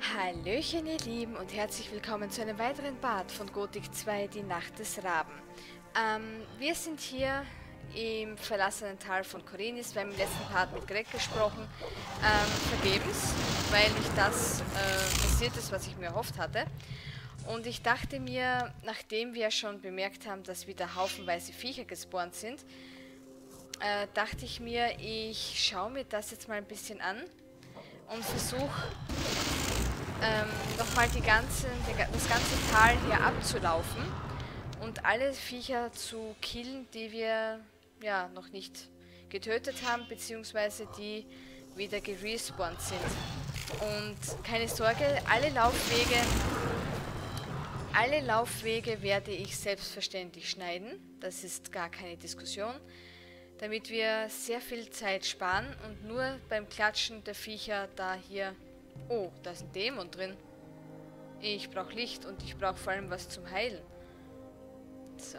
Hallöchen ihr Lieben und herzlich willkommen zu einem weiteren Part von Gothic 2, die Nacht des Raben. Wir sind hier im verlassenen Tal von Khorinis. Wir haben im letzten Part mit Greg gesprochen, vergebens, weil nicht das passiert ist, was ich mir erhofft hatte. Und ich dachte mir, nachdem wir schon bemerkt haben, dass wieder haufenweise Viecher gespawnt sind, dachte ich mir, ich schaue mir das jetzt mal ein bisschen an und versuche nochmal das ganze Tal hier abzulaufen und alle Viecher zu killen, die wir ja noch nicht getötet haben, beziehungsweise die wieder gerespawnt sind. Und keine Sorge, alle Laufwege werde ich selbstverständlich schneiden. Das ist gar keine Diskussion, damit wir sehr viel Zeit sparen und nur beim Klatschen der Viecher da hier... Oh, da ist ein Dämon drin. Ich brauche Licht und ich brauche vor allem was zum Heilen. So.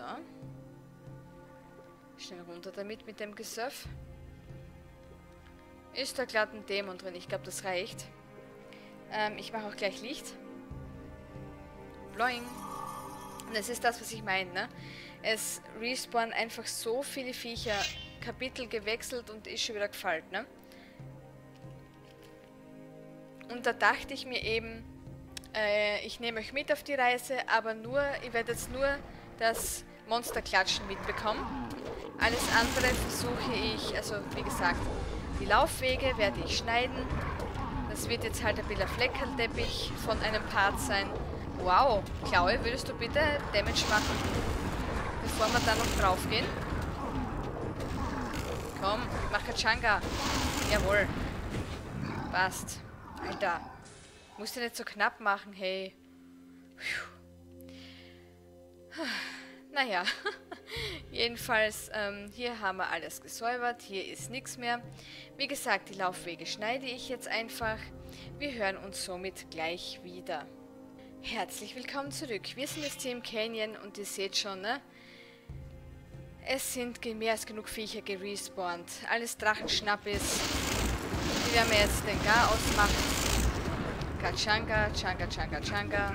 Schnell runter damit mit dem Gesöff. Ist da glatt ein Dämon drin? Ich glaube, das reicht. Ich mache auch gleich Licht. Bloing. Und das ist das, was ich meine, ne? Es respawnen einfach so viele Viecher. Kapitel gewechselt und ist schon wieder gefallen, ne? Und da dachte ich mir eben, ich nehme euch mit auf die Reise, aber ihr werdet jetzt nur das Monsterklatschen mitbekommen. Alles andere versuche ich, also wie gesagt, die Laufwege werde ich schneiden. Das wird jetzt halt ein bisschen Fleckerlteppich von einem Part sein. Wow, Klaue, würdest du bitte Damage machen, bevor wir da noch drauf gehen? Komm, mach Kachanga. Jawohl. Passt. Alter, musst du nicht so knapp machen, hey. Naja, jedenfalls, hier haben wir alles gesäubert, hier ist nichts mehr. Wie gesagt, die Laufwege schneide ich jetzt einfach. Wir hören uns somit gleich wieder. Herzlich willkommen zurück. Wir sind jetzt hier im Canyon und ihr seht schon, ne? Es sind mehr als genug Viecher gerespawnt. Alles Drachenschnappis. Die werden wir jetzt den Gar ausmachen. Kachanga, Changa, Changa, Changa.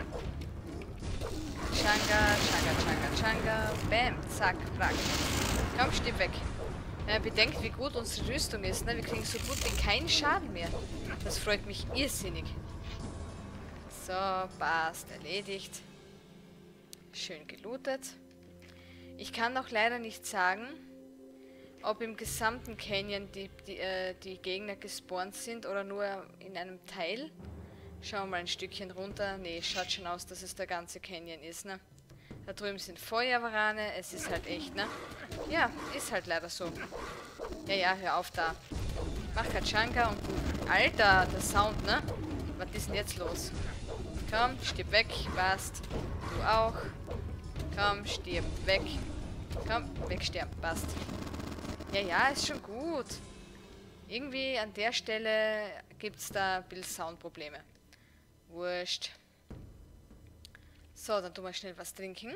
Changa, Changa, Changa, Changa. Bam, zack, brack. Komm, stirb weg. Bedenkt, wie gut unsere Rüstung ist, ne? Wir kriegen so gut wie keinen Schaden mehr. Das freut mich irrsinnig. So, passt, erledigt. Schön gelootet. Ich kann noch leider nicht sagen, ob im gesamten Canyon die Gegner gespawnt sind oder nur in einem Teil. Schauen wir mal ein Stückchen runter. Ne, schaut schon aus, dass es der ganze Canyon ist, ne? Da drüben sind Feuerwarane. Es ist halt echt, ne? Ja, ist halt leider so. Ja, ja, hör auf da. Mach Kachanga und gut. Alter, der Sound, ne? Was ist denn jetzt los? Komm, stirb weg. Passt. Du auch. Komm, stirb weg. Komm, wegsterben. Passt. Ja, ja, ist schon gut. Irgendwie an der Stelle gibt es da ein bisschen Soundprobleme. Wurscht. So, dann tun wir schnell was trinken.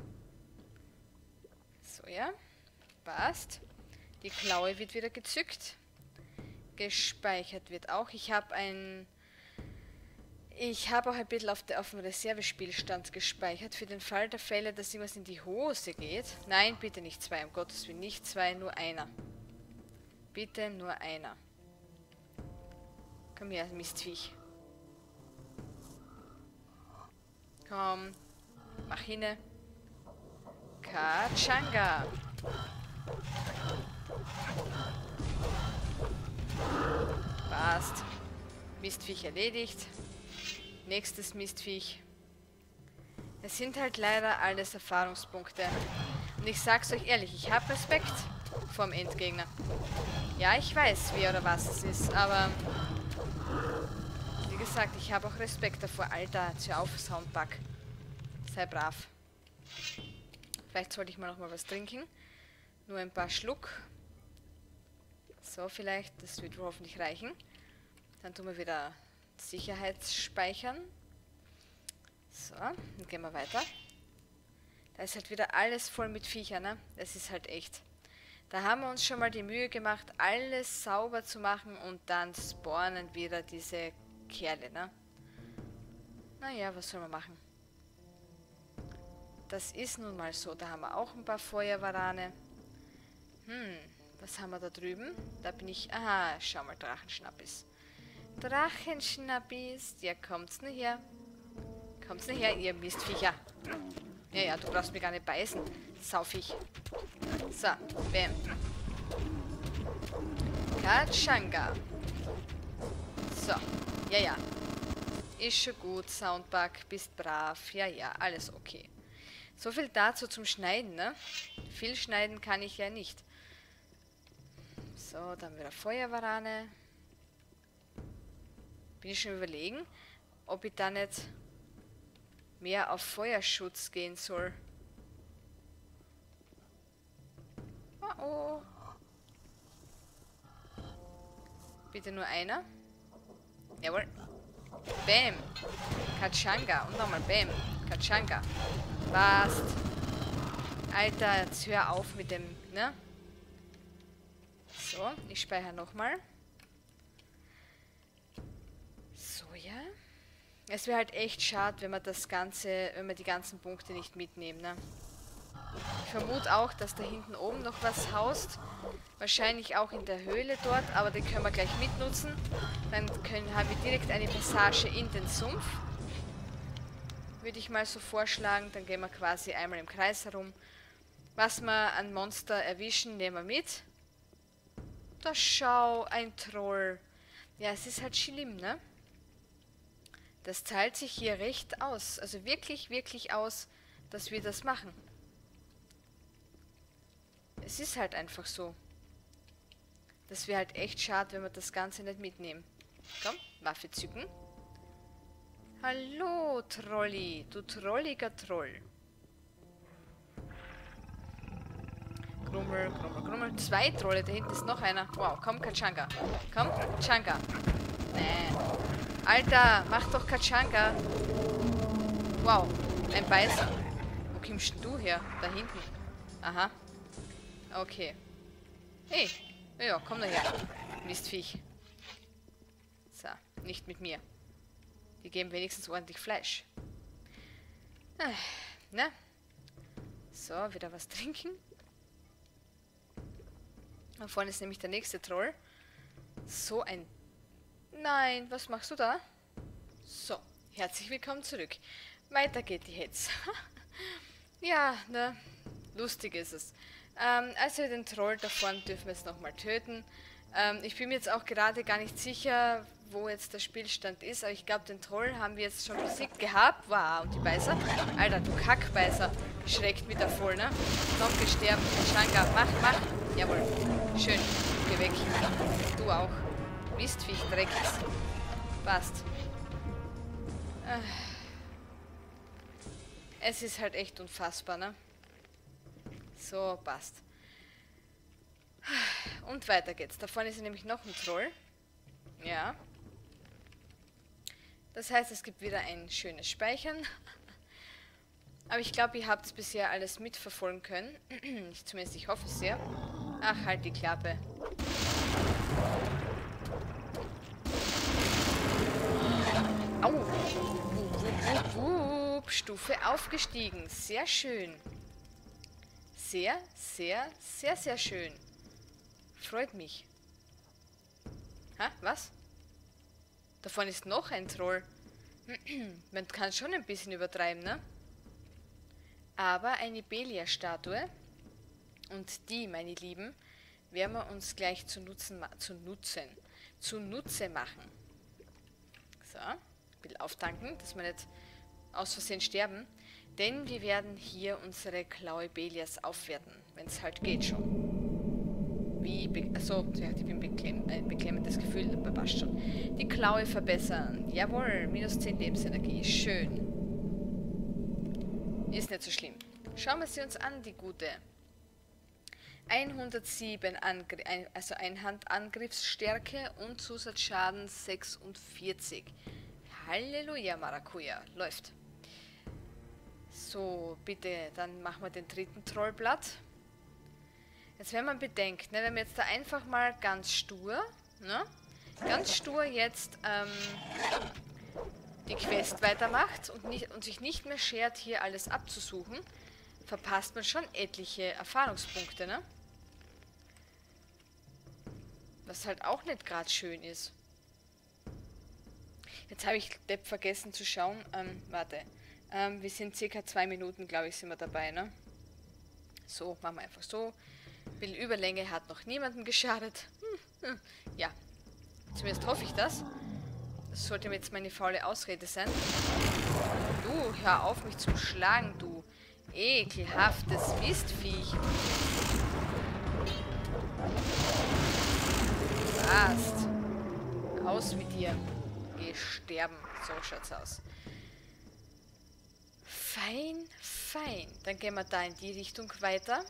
So, ja. Passt. Die Klaue wird wieder gezückt. Gespeichert wird auch. Ich habe auch ein bisschen auf dem Reservespielstand gespeichert, für den Fall der Fälle, dass irgendwas in die Hose geht. Nein, bitte nicht zwei, um Gottes Willen, nicht zwei, nur einer. Bitte nur einer. Komm her, Mistviech. Komm, mach hinne. Kachanga. Passt. Mistviech erledigt. Nächstes Mistviech. Es sind halt leider alles Erfahrungspunkte. Und ich sag's euch ehrlich, ich habe Respekt vorm Endgegner. Ja, ich weiß, wer oder was es ist, aber wie gesagt, ich habe auch Respekt davor. Alter, jetzt hör auf, Soundbug. Sei brav. Vielleicht sollte ich mal noch mal was trinken. Nur ein paar Schluck. So, vielleicht, das wird hoffentlich reichen. Dann tun wir wieder Sicherheitsspeichern. So, dann gehen wir weiter. Da ist halt wieder alles voll mit Viechern, ne? Das ist halt echt. Da haben wir uns schon mal die Mühe gemacht, alles sauber zu machen und dann spawnen wieder diese Kerle, ne? Naja, was soll man machen? Das ist nun mal so. Da haben wir auch ein paar Feuerwarane. Was haben wir da drüben? Da bin ich... Aha, schau mal, Drachenschnappis. Drachenschnappis. Ja, kommt's nur her. Kommt's nur her, ihr Mistviecher. Ja, du brauchst mich gar nicht beißen. Saufig. So, bam. Katschanga. So, ja. Ist schon gut, Soundbug. Bist brav. Ja, alles okay. So viel dazu zum Schneiden, ne? Viel schneiden kann ich ja nicht. So, dann wieder Feuerwarane. Bin ich schon überlegen, ob ich da nicht mehr auf Feuerschutz gehen soll. Oh. Bitte nur einer. Jawohl. Bam. Katschanga. Und nochmal Bam. Katschanga. Passt. Alter, jetzt hör auf mit dem, ne? So, ich speichere nochmal. So, ja. Es wäre halt echt schade, wenn wir die ganzen Punkte nicht mitnehmen, ne? Ich vermute auch, dass da hinten oben noch was haust. Wahrscheinlich auch in der Höhle dort, aber den können wir gleich mitnutzen. Dann haben wir direkt eine Passage in den Sumpf. Würde ich mal so vorschlagen. Dann gehen wir quasi einmal im Kreis herum. Was wir an Monster erwischen, nehmen wir mit. Da schau, ein Troll. Ja, es ist halt schlimm, ne? Das zahlt sich hier recht aus. Also wirklich, wirklich aus, dass wir das machen. Es ist halt einfach so. Das wäre halt echt schade, wenn wir das Ganze nicht mitnehmen. Komm, Waffe zücken. Hallo, Trolli. Du trolliger Troll. Grummel, Grummel, Grummel. 2 Trolle, da hinten ist noch einer. Wow, komm, Katschanga. Komm, Katschanga. Nee. Alter, mach doch Katschanga. Wow, ein Beißer. Wo kommst du her? Da hinten. Aha. Okay. Hey. Ja, komm da her. Mistviech. So, nicht mit mir. Die geben wenigstens ordentlich Fleisch. Ne? So, wieder was trinken. Da vorne ist nämlich der nächste Troll. So ein... Nein, was machst du da? So, herzlich willkommen zurück. Weiter geht die Hetz. Ja, ne? Lustig ist es. Also den Troll da vorne dürfen wir jetzt nochmal töten. Ich bin mir jetzt auch gerade gar nicht sicher, wo jetzt der Spielstand ist, aber ich glaube, den Troll haben wir jetzt schon besiegt gehabt. Wow, und die Beißer? Alter, du Kackbeißer. Schreckt mit der voll, ne? Noch gesterben. Schanga, mach. Jawohl. Schön. Geh weg. Du auch. Mistviech, Dreckiges. Passt. Es ist halt echt unfassbar, ne? So, passt. Und weiter geht's. Da vorne ist nämlich noch ein Troll. Ja. Das heißt, es gibt wieder ein schönes Speichern. Aber ich glaube, ihr habt es bisher alles mitverfolgen können. Zumindest ich hoffe es sehr. Ach, halt die Klappe. Au! Stufe aufgestiegen. Sehr schön. Sehr, sehr, sehr, sehr schön. Freut mich. Ha, was? Da vorne ist noch ein Troll. Man kann schon ein bisschen übertreiben, ne? Aber eine Belia-Statue. Und die, meine Lieben, werden wir uns gleich zunutze machen. So, ein bisschen auftanken, dass wir nicht aus Versehen sterben. Denn wir werden hier unsere Klaue Belias aufwerten, wenn es halt geht schon. Achso, ja, ich bin beklemmendes Gefühl, aber passt schon. Die Klaue verbessern. Jawohl, minus 10 Lebensenergie. Schön. Ist nicht so schlimm. Schauen wir sie uns an, die gute. 107 Einhandangriffsstärke und Zusatzschaden 46. Halleluja, Maracuja. Läuft. So, bitte, dann machen wir den dritten Trollblatt. Jetzt, wenn man bedenkt, ne, wenn wir jetzt da einfach mal ganz stur, ne, ganz stur jetzt die Quest weitermacht und sich nicht mehr schert, hier alles abzusuchen, verpasst man schon etliche Erfahrungspunkte, ne? Was halt auch nicht gerade schön ist. Jetzt habe ich Depp vergessen zu schauen. Warte. Wir sind circa 2 Minuten, glaube ich, sind wir dabei, ne? So, machen wir einfach so. Überlänge hat noch niemandem geschadet. Ja. Zumindest hoffe ich das. Das sollte mir jetzt meine faule Ausrede sein. Du, hör auf mich zu schlagen, du ekelhaftes Mistviech. Passt. Aus mit dir. Geh sterben. So schaut's aus. Fein, fein. Dann gehen wir da in die Richtung weiter.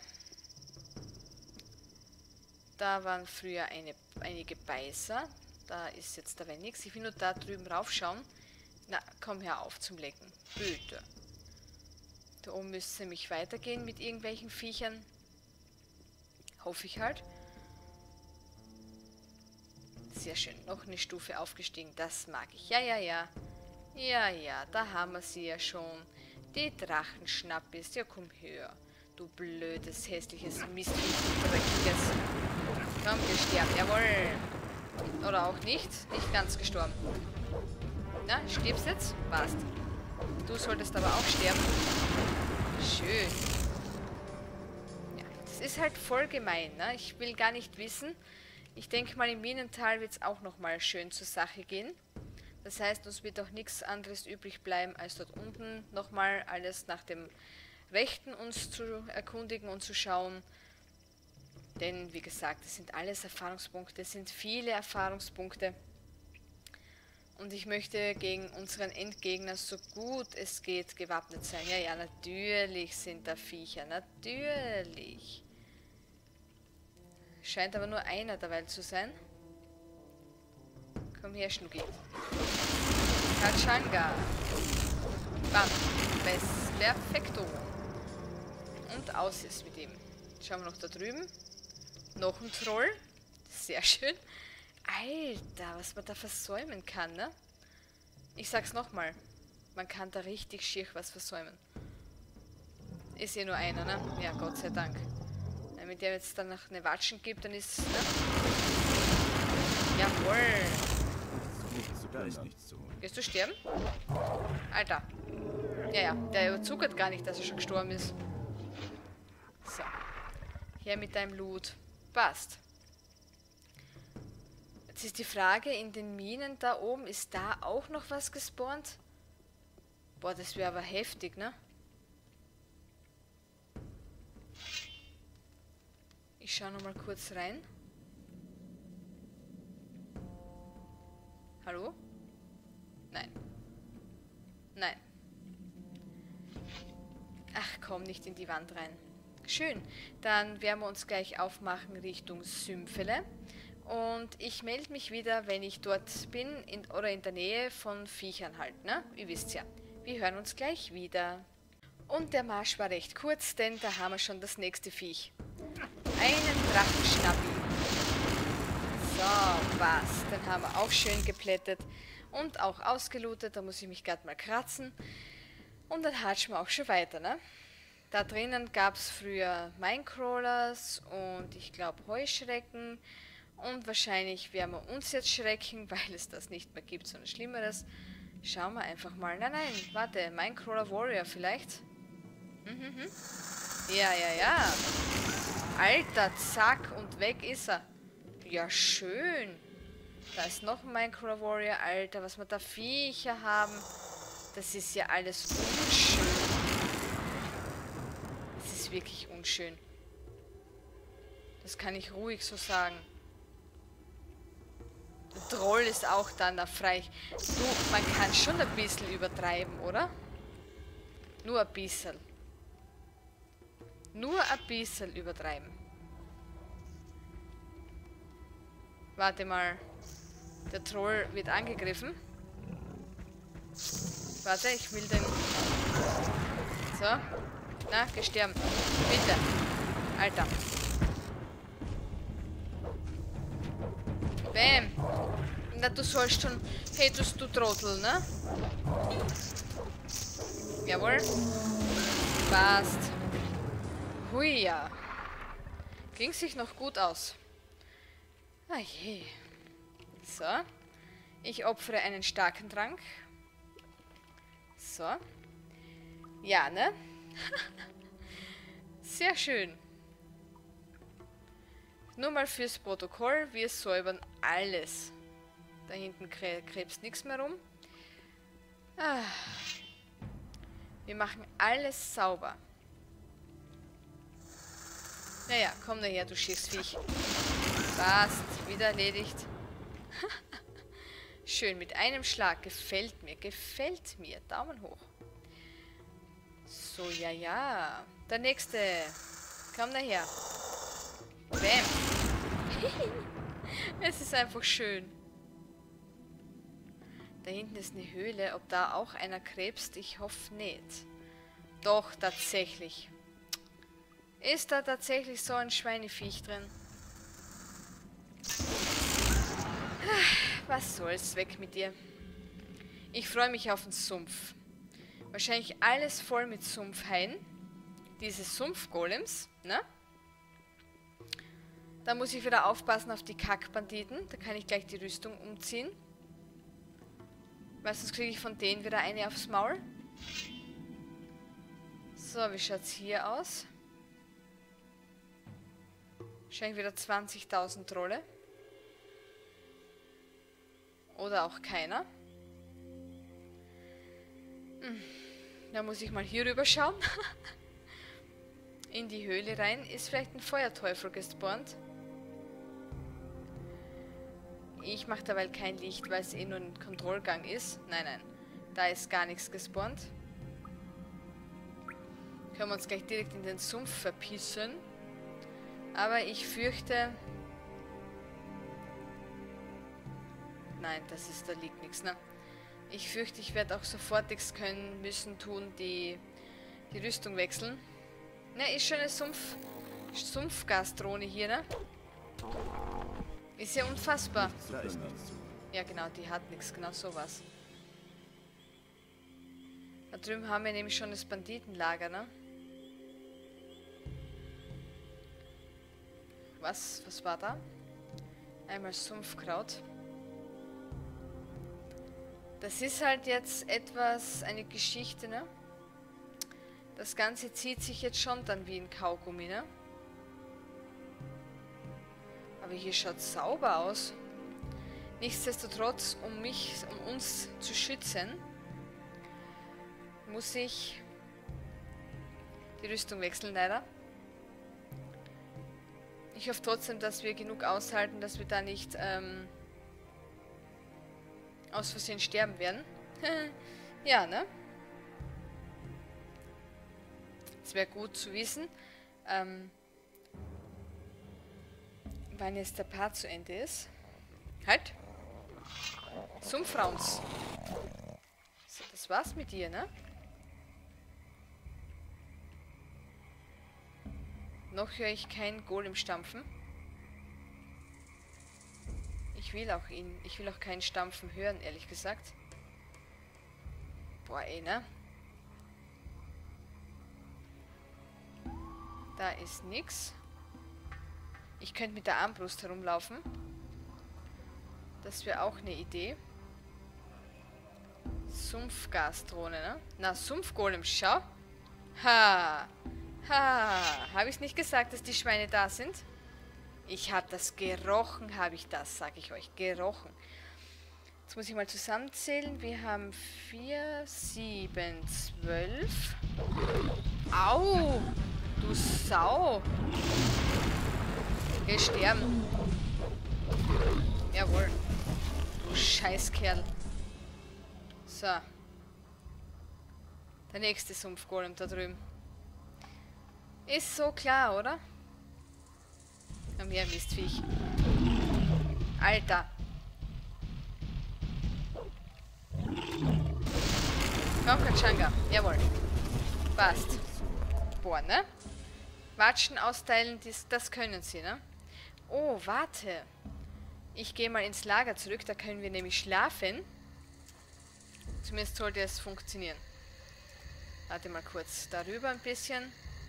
Da waren früher einige Beißer. Da ist jetzt dabei nichts. Ich will nur da drüben raufschauen. Na, komm her auf zum Lecken. Bitte. Da oben müsste es nämlich weitergehen mit irgendwelchen Viechern. Hoffe ich halt. Sehr schön. Noch eine Stufe aufgestiegen. Das mag ich. Ja, ja, ja. Ja, ja. Da haben wir sie ja schon. Die Drachenschnappis. Ja, komm her. Du blödes, hässliches Mistviech, du dreckiges. Komm, gestorben. Jawohl. Oder auch nicht. Nicht ganz gestorben. Na, stirbst jetzt? Passt. Du solltest aber auch sterben. Schön. Ja, das ist halt voll gemein, ne? Ich will gar nicht wissen. Ich denke mal, im Minental wird es auch nochmal schön zur Sache gehen. Das heißt, uns wird auch nichts anderes übrig bleiben, als dort unten nochmal alles nach dem Rechten uns zu erkundigen und zu schauen. Denn, wie gesagt, das sind alles Erfahrungspunkte, es sind viele Erfahrungspunkte. Und ich möchte gegen unseren Endgegner so gut es geht gewappnet sein. Ja, ja, natürlich sind da Viecher, natürlich. Scheint aber nur einer dabei zu sein. Komm her, Schnucki. Kachanga. Bam. Perfekto. Und aus ist mit ihm. Schauen wir noch da drüben. Noch ein Troll. Sehr schön. Alter, was man da versäumen kann, ne? Ich sag's nochmal. Man kann da richtig schier was versäumen. Ist eh nur einer, ne? Ja, Gott sei Dank. Wenn mir der jetzt dann noch eine Watschen gibt, dann ist... Ne? Jawohl. Da ist nichts zu holen. Gehst du sterben? Alter. Ja, ja. Der zuckert gar nicht, dass er schon gestorben ist. So. Her mit deinem Loot. Passt. Jetzt ist die Frage, in den Minen da oben, ist da auch noch was gespawnt? Boah, das wäre aber heftig, ne? Ich schaue nochmal kurz rein. Hallo? Nein. Nein. Ach komm, nicht in die Wand rein. Schön. Dann werden wir uns gleich aufmachen Richtung Sümpfele. Und ich melde mich wieder, wenn ich dort bin oder in der Nähe von Viechern halt, ne? Ihr wisst ja. Wir hören uns gleich wieder. Und der Marsch war recht kurz, denn da haben wir schon das nächste Viech. Einen Drachenschnappi. So, was? Den haben wir auch schön geplättet und auch ausgelootet. Da muss ich mich gerade mal kratzen. Und dann hatschen wir auch schon weiter, ne? Da drinnen gab es früher Minecrawlers und ich glaube Heuschrecken. Und wahrscheinlich werden wir uns jetzt schrecken, weil es das nicht mehr gibt, sondern Schlimmeres. Schauen wir einfach mal. Nein, nein, warte. Minecrawler Warrior vielleicht? Ja, ja, ja. Alter, zack, und weg ist er. Ja, schön. Da ist noch ein Minecrawler Warrior. Alter, was wir da Viecher haben. Das ist ja alles unschön. Das ist wirklich unschön. Das kann ich ruhig so sagen. Der Troll ist auch dann da frei. Du, man kann schon ein bisschen übertreiben, oder? Nur ein bisschen. Nur ein bisschen übertreiben. Warte mal. Der Troll wird angegriffen. Warte, ich will den... So. Na, gestorben. Bitte. Alter. Bäm. Na, du sollst schon... Hey, du Trottel, ne? Jawohl. Passt. Hui, ja. Ging sich noch gut aus. Ah je. So. Ich opfere einen starken Trank. So. Ja, ne? Sehr schön. Nur mal fürs Protokoll. Wir säubern alles. Da hinten krebst nichts mehr rum. Ah. Wir machen alles sauber. Naja, komm daher, du Schiffsviech. Passt. Wieder erledigt. Schön, mit einem Schlag. Gefällt mir. Gefällt mir. Daumen hoch. So, ja, ja. Der nächste. Komm daher. Bäm. Es ist einfach schön. Da hinten ist eine Höhle. Ob da auch einer krebst? Ich hoffe nicht. Doch, tatsächlich. Ist da tatsächlich so ein Schweineviech drin? Was soll's, weg mit dir. Ich freue mich auf den Sumpf. Wahrscheinlich alles voll mit Sumpfhaien. Diese Sumpfgolems, ne? Da muss ich wieder aufpassen auf die Kackbanditen. Da kann ich gleich die Rüstung umziehen. Weil sonst kriege ich von denen wieder eine aufs Maul. So, wie schaut's hier aus? Wahrscheinlich wieder 20.000 Trolle. Oder auch keiner. Da muss ich mal hier rüber schauen. In die Höhle rein. Ist vielleicht ein Feuerteufel gespawnt. Ich mache dabei kein Licht, weil es eh nur ein Kontrollgang ist. Nein, nein. Da ist gar nichts gespawnt. Können wir uns gleich direkt in den Sumpf verpissen. Aber ich fürchte... Nein, da liegt nichts, ne? Ich fürchte, ich werde auch sofort nichts können müssen tun, die Rüstung wechseln. Ne, ist schon eine Sumpfgasdrohne hier, ne? Ist ja unfassbar. Ja, genau, die hat nichts, genau sowas. Da drüben haben wir nämlich schon das Banditenlager, ne? Was war da? Einmal Sumpfkraut. Das ist halt jetzt etwas, eine Geschichte, ne? Das Ganze zieht sich jetzt schon dann wie ein Kaugummi, ne? Aber hier schaut es sauber aus. Nichtsdestotrotz, um uns zu schützen, muss ich die Rüstung wechseln, leider. Ich hoffe trotzdem, dass wir genug aushalten, dass wir da nicht aus Versehen sterben werden. Ja, ne? Es wäre gut zu wissen, wann jetzt der Part zu Ende ist. Halt! Sumpfrauns. So, das war's mit dir, ne? Noch höre ich keinen Golem stampfen. Ich will auch keinen Stampfen hören, ehrlich gesagt. Boah, ey, ne? Da ist nix. Ich könnte mit der Armbrust herumlaufen. Das wäre auch eine Idee. Sumpfgasdrohne, ne? Na, Sumpfgolem, schau. Ha! Ha! Habe ich nicht gesagt, dass die Schweine da sind? Ich habe das gerochen, habe ich das, sage ich euch. Gerochen. Jetzt muss ich mal zusammenzählen. Wir haben 4, 7, 12. Au! Du Sau! Geh sterben. Jawohl. Du Scheißkerl. So. Der nächste Sumpfgolem da drüben. Ist so klar, oder? Komm her, Mistviech. Alter. Komm, Kachanga. Jawohl. Passt. Boah, ne? Watschen austeilen, das können sie, ne? Oh, warte. Ich gehe mal ins Lager zurück, da können wir nämlich schlafen. Zumindest sollte es funktionieren. Warte mal kurz darüber ein bisschen.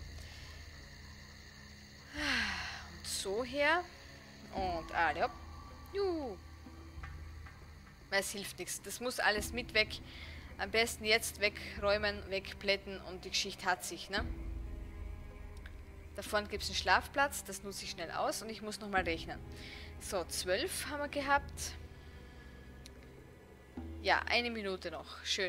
Und so her. Und alle hopp. Juhu. Es hilft nichts. Das muss alles mit weg. Am besten jetzt wegräumen, wegplätten und die Geschichte hat sich, ne? Da vorne gibt es einen Schlafplatz, das nutze ich schnell aus und ich muss nochmal rechnen. So, 12 haben wir gehabt. Ja, 1 Minute noch. Schön.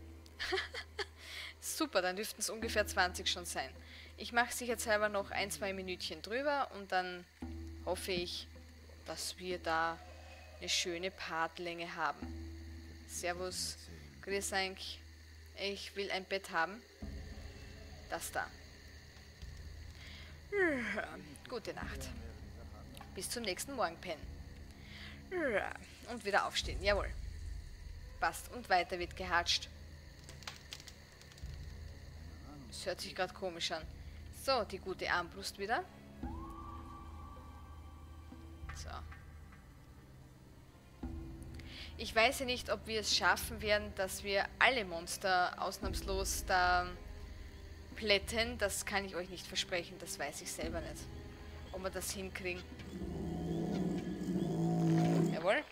Super, dann dürften es ungefähr 20 schon sein. Ich mache sicherheitshalber noch 1-2 Minütchen drüber und dann hoffe ich, dass wir da eine schöne Partlänge haben. Servus, grüß euch. Ich will ein Bett haben. Das da. Gute Nacht. Bis zum nächsten Morgen pennen. Und wieder aufstehen. Jawohl. Passt. Und weiter wird gehatscht. Das hört sich gerade komisch an. So, die gute Armbrust wieder. So. Ich weiß ja nicht, ob wir es schaffen werden, dass wir alle Monster ausnahmslos da plätten. Das kann ich euch nicht versprechen. Das weiß ich selber nicht. Ob wir das hinkriegen. Jawohl.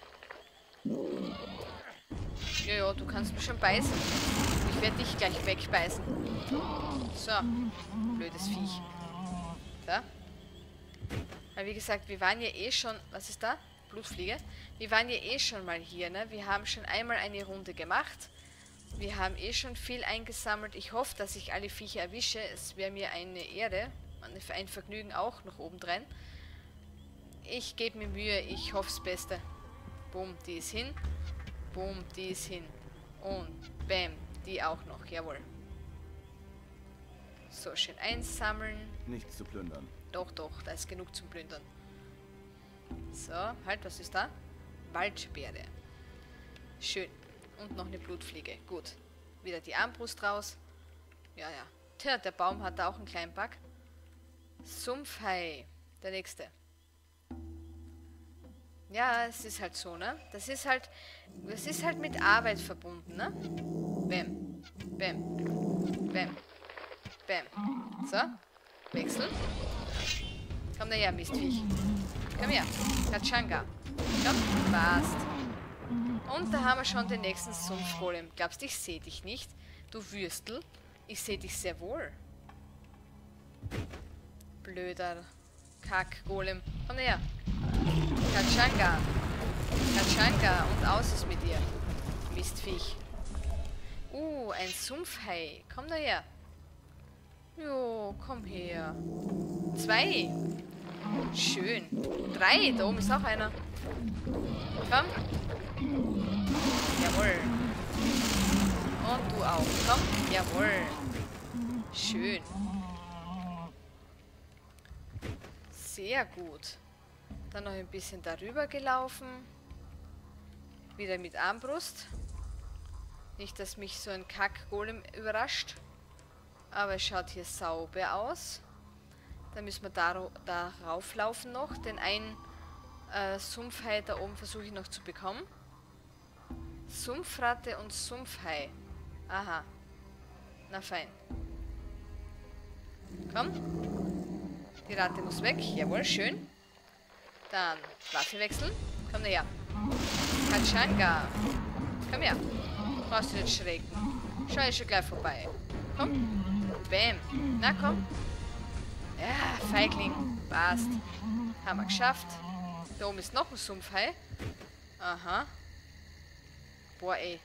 Ja, du kannst mich schon beißen. Ich werde dich gleich wegbeißen. So. Blödes Viech. So. Aber wie gesagt, wir waren ja eh schon... Was ist da? Blutfliege. Wir waren ja eh schon mal hier, ne? Wir haben schon einmal eine Runde gemacht. Wir haben eh schon viel eingesammelt. Ich hoffe, dass ich alle Viecher erwische. Es wäre mir eine Ehre. Ein Vergnügen auch noch obendrein. Ich gebe mir Mühe. Ich hoffe das Beste. Boom, die ist hin. Boom, die ist hin. Und bam, die auch noch. Jawohl. So, schön einsammeln. Nichts zu plündern. Doch, doch, da ist genug zum Plündern. So, halt, was ist da? Waldbeere. Schön. Und noch eine Blutfliege. Gut. Wieder die Armbrust raus. Ja, ja. Tja, der Baum hat da auch einen kleinen Bug. Sumpfhai. Der nächste. Ja, es ist halt so, ne? Das ist halt mit Arbeit verbunden, ne? Bäm. Bäm. Bäm. Bäm. So. Wechseln. Komm daher, Mistviech. Komm her. Katschanga. Komm, passt. Und da haben wir schon den nächsten Sumpfgolem. Glaubst du, ich sehe dich nicht? Du Würstel. Ich sehe dich sehr wohl. Blöder Kack-Golem. Komm her. Katschanga. Katschanga. Und aus ist mit dir. Mistviech. Ein Sumpfhai. Komm daher. Jo, komm her. 2. Schön. 3. Da oben ist auch einer. Komm. Jawohl. Und du auch. Komm. Jawohl. Schön. Sehr gut. Dann noch ein bisschen darüber gelaufen. Wieder mit Armbrust. Nicht, dass mich so ein Kack-Golem überrascht. Aber es schaut hier sauber aus. Dann müssen wir darauf laufen noch. Den einen Sumpfhai da oben versuche ich noch zu bekommen. Sumpfratte und Sumpfhai. Aha. Na fein. Komm. Die Ratte muss weg. Jawohl, schön. Dann Waffe wechseln. Komm her. Katschanga. Komm her. Brauchst du nicht schrägen. Schau ich schon gleich vorbei. Komm. Bäm. Na komm. Ja, Feigling. Passt. Haben wir geschafft. Da oben ist noch ein Sumpfhai. Aha. Boah, ey.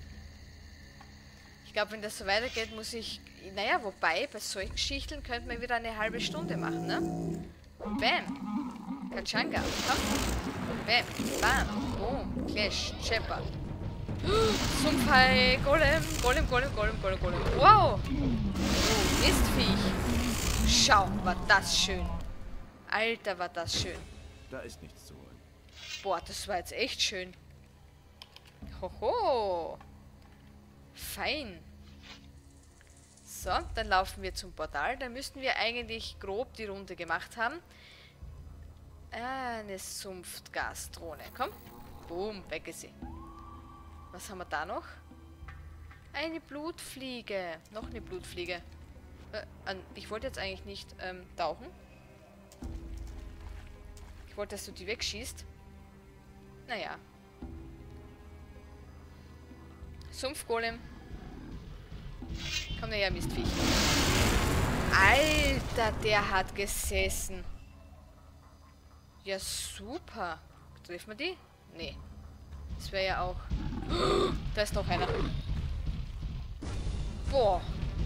Ich glaube, wenn das so weitergeht, muss ich... Naja, wobei, bei solchen Schichteln könnte man wieder eine halbe Stunde machen, ne? Bam. Katschanga. Komm. Bam. Bam. Boom. Clash. Shepard. Sumpfhai. Golem. Golem, Golem, Golem, Golem, Golem. Wow. Oh, Mistviech. Schau, war das schön. Alter, war das schön. Da ist nichts zu holen. Boah, das war jetzt echt schön. Hoho. Fein. So, dann laufen wir zum Portal. Da müssten wir eigentlich grob die Runde gemacht haben. Eine Sumpfgasdrohne. Komm. Boom, weg ist sie. Was haben wir da noch? Eine Blutfliege. Noch eine Blutfliege. Ich wollte jetzt eigentlich nicht tauchen. Ich wollte, dass du die wegschießt. Naja. Sumpfgolem. Komm her, Mistviech. Alter, der hat gesessen. Ja, super. Treffen wir die? Nee. Das wäre ja auch... Da ist noch einer. Boah.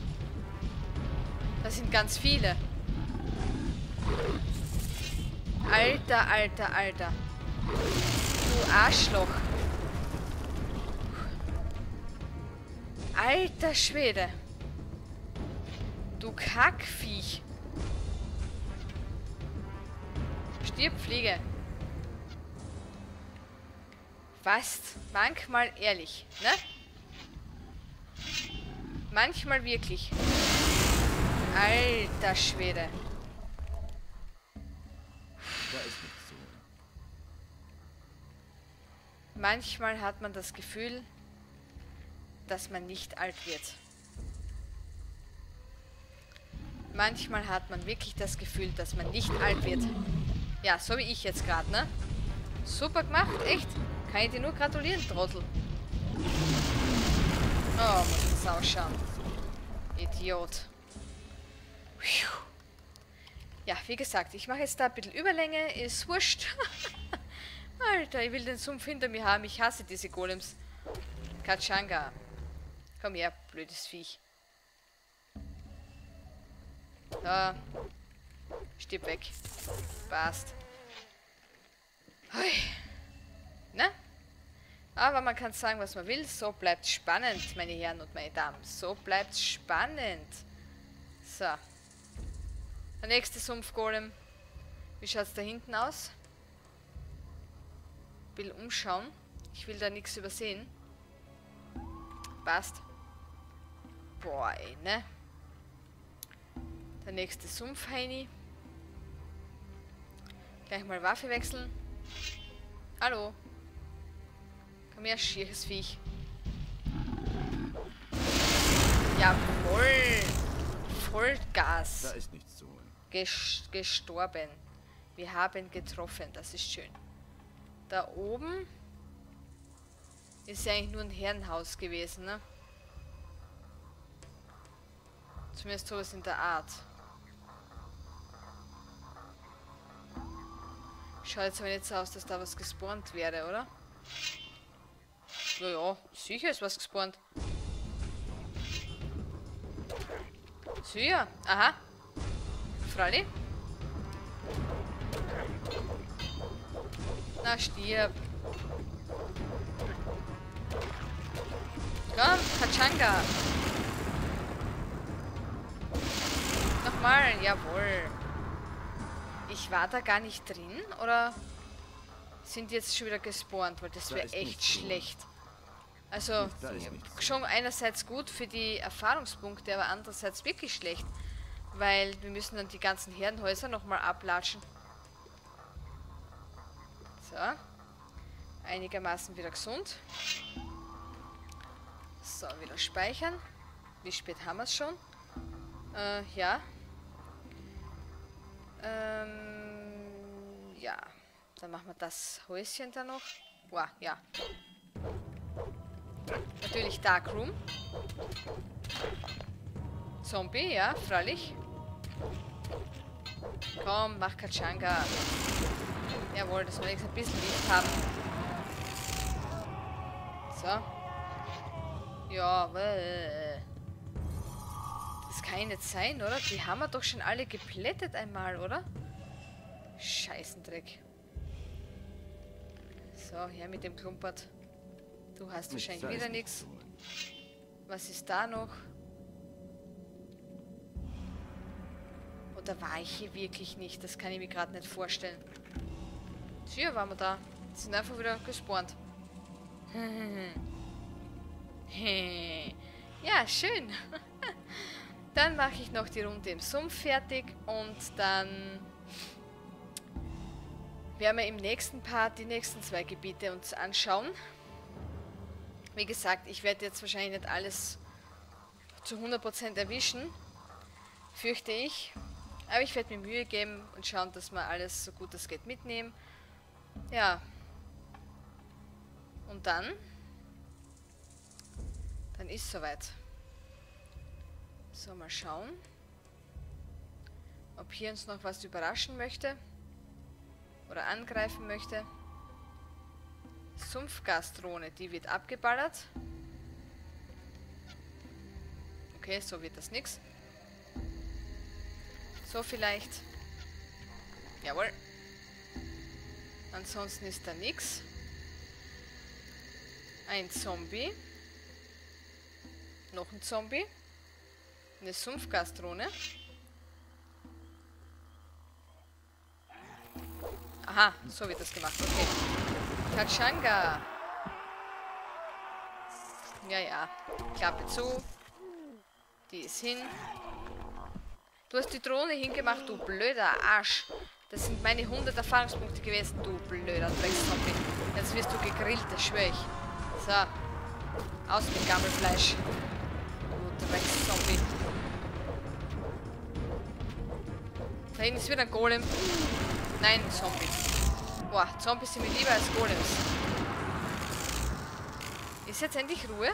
Das sind ganz viele. Alter, alter, alter. Du Arschloch. Alter Schwede. Du Kackviech. Stirb, Fliege. Fast. Manchmal ehrlich, ne? Manchmal wirklich. Alter Schwede. Da ist nichts zu holen. Manchmal hat man das Gefühl, dass man nicht alt wird. Manchmal hat man wirklich das Gefühl, dass man nicht alt wird. Ja, so wie ich jetzt gerade, ne? Super gemacht, echt. Kann ich dir nur gratulieren, Trottel. Oh, muss das ausschauen. Idiot. Ja, wie gesagt, ich mache jetzt da ein bisschen Überlänge, ist wurscht. Alter, ich will den Sumpf hinter mir haben, ich hasse diese Golems. Kachanga. Komm her, blödes Viech. Da. Stirb weg. Passt. Hui. Na? Aber man kann sagen, was man will. So bleibt spannend, meine Herren und meine Damen. So bleibt spannend. So. Der nächste Sumpfgolem. Wie schaut es da hinten aus? Will umschauen. Ich will da nichts übersehen. Passt. Boah, ey, ne? Der nächste Sumpfheini. Gleich mal Waffe wechseln. Hallo. Komm her, schieres Viech. Jawohl. Vollgas. Da ist nichts zu holen. Gestorben. Wir haben getroffen. Das ist schön. Da oben ist ja eigentlich nur ein Herrenhaus gewesen, ne? Zumindest sowas in der Art. Schaut jetzt aber nicht so aus, dass da was gespawnt wäre, oder? Ja, sicher ist was gespawnt. Sicher. Aha. Fralli. Na, stirb. Komm, Kachanga. Nochmal, jawohl. Ich war da gar nicht drin, oder sind die jetzt schon wieder gespawnt? Weil das wäre echt schlecht. Also, schon einerseits gut für die Erfahrungspunkte, aber andererseits wirklich schlecht. Weil wir müssen dann die ganzen Herrenhäuser nochmal ablatschen. So. Einigermaßen wieder gesund. So, wieder speichern. Wie spät haben wir es schon? Ja. Ja. Dann machen wir das Häuschen da noch. Boah, ja. Natürlich Darkroom. Zombie, ja, freilich. Komm, mach Kachanga. Jawohl, dass wir wenigstens ein bisschen Licht haben. So. Ja, das kann ja nicht sein, oder? Die haben wir doch schon alle geplättet einmal, oder? Scheißendreck. So, her mit dem Klumpert. Du hast wahrscheinlich wieder nichts. Was ist da noch? Oder war ich hier wirklich nicht? Das kann ich mir gerade nicht vorstellen. Hier waren wir da. Die sind einfach wieder gespawnt. Ja, schön. Dann mache ich noch die Runde im Sumpf fertig und dann werden wir im nächsten Part die nächsten 2 Gebiete uns anschauen. Wie gesagt, ich werde jetzt wahrscheinlich nicht alles zu 100% erwischen, fürchte ich. Aber ich werde mir Mühe geben und schauen, dass wir alles so gut es geht mitnehmen. Ja. Und dann ist soweit. So, mal schauen, ob hier uns noch was überraschen möchte. Oder angreifen möchte. Sumpfgasdrohne, die wird abgeballert. Okay, so wird das nix. So vielleicht. Jawohl. Ansonsten ist da nix. Ein Zombie. Noch ein Zombie. Eine Sumpfgasdrohne. Aha, so wird das gemacht. Okay. Kachanga. Ja, ja. Klappe zu. Die ist hin. Du hast die Drohne hingemacht, du blöder Arsch. Das sind meine 100 Erfahrungspunkte gewesen, du blöder Dreckszombie. Jetzt wirst du gegrillt, das schwöre ich. So. Aus mit Gammelfleisch. Du Dreckszombie. Da hinten ist wieder ein Golem. Nein, Zombie. Boah, Zombies sind mir lieber als Golems. Ist jetzt endlich Ruhe?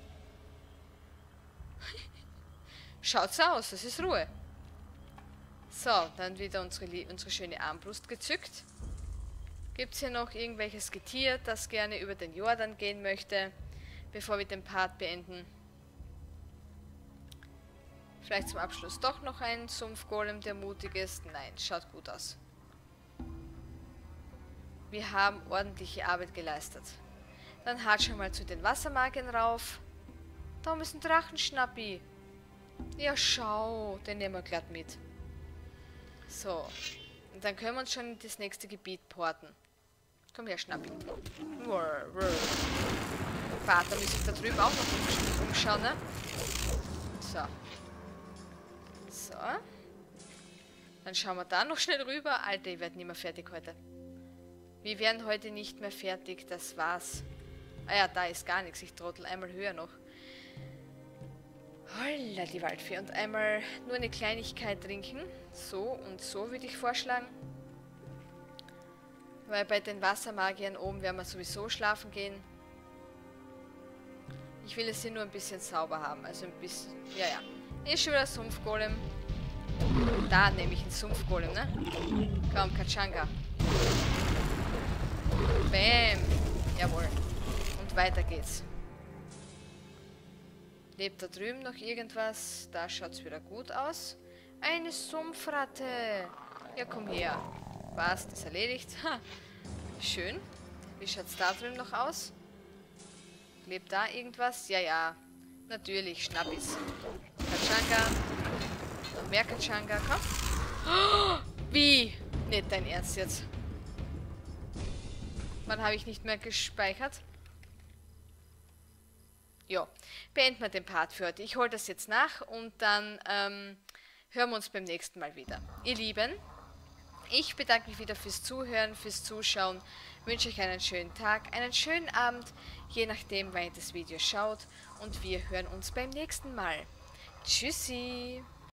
Schaut so aus, das ist Ruhe. So, dann wieder unsere schöne Armbrust gezückt. Gibt es hier noch irgendwelches Getier, das gerne über den Jordan gehen möchte, bevor wir den Part beenden? Vielleicht zum Abschluss doch noch ein Sumpfgolem, der mutig ist. Nein, schaut gut aus. Wir haben ordentliche Arbeit geleistet. Dann halt schon mal zu den Wassermagiern rauf. Da oben ist ein Drachenschnappi. Ja, schau, den nehmen wir glatt mit. So, und dann können wir uns schon in das nächste Gebiet porten. Komm her, Schnappi. Warte, da muss ich da drüben auch noch umschauen, ne? So. So. Dann schauen wir da noch schnell rüber. Alter, ich werde nicht mehr fertig heute. Wir werden heute nicht mehr fertig, das war's. Ah ja, da ist gar nichts. Ich trottel einmal höher noch. Holla, die Waldfee. Und einmal nur eine Kleinigkeit trinken. So und so würde ich vorschlagen. Weil bei den Wassermagiern oben werden wir sowieso schlafen gehen. Ich will es hier nur ein bisschen sauber haben. Also ein bisschen... Ja, ja. Ist schon wieder Sumpfgolem. Da nehme ich einen Sumpfgolem, ne? Komm, Kachanga. Bäm. Jawohl. Und weiter geht's. Lebt da drüben noch irgendwas? Da schaut es wieder gut aus. Eine Sumpfratte. Ja, komm her. Was? Das erledigt. Ha. Schön. Wie schaut es da drüben noch aus? Lebt da irgendwas? Ja, ja. Natürlich. Schnappis. Kachanga. Noch mehr Kachanga. Komm. Oh, wie? Nicht dein Ernst jetzt. Wann habe ich nicht mehr gespeichert? Ja, beenden wir den Part für heute. Ich hole das jetzt nach und dann hören wir uns beim nächsten Mal wieder. Ihr Lieben, ich bedanke mich wieder fürs Zuhören, fürs Zuschauen. Wünsche euch einen schönen Tag, einen schönen Abend, je nachdem, wann ihr das Video schaut. Und wir hören uns beim nächsten Mal. Tschüssi!